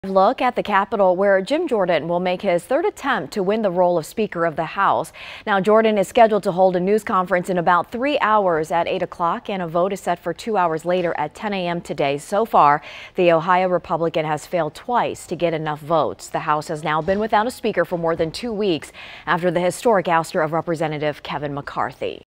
Look at the Capitol, where Jim Jordan will make his third attempt to win the role of Speaker of the House. Now, Jordan is scheduled to hold a news conference in about 3 hours at 8 o'clock, and a vote is set for 2 hours later at 10 a.m. today. So far, the Ohio Republican has failed twice to get enough votes. The House has now been without a speaker for more than 2 weeks after the historic ouster of Representative Kevin McCarthy.